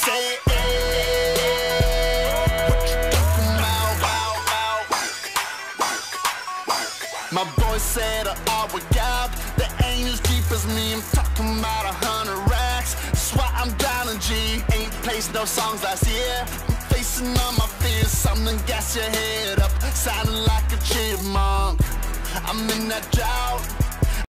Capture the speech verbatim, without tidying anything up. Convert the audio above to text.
say, hey, what you talking about? My boy said all we got, the ain't as deep as me. I'm talking about a hundred racks. That's why I'm down in G. Ain't placed no songs last year. I'm facing all my fears. Something gas your head up, sounding like a chipmunk. I'm in that drought.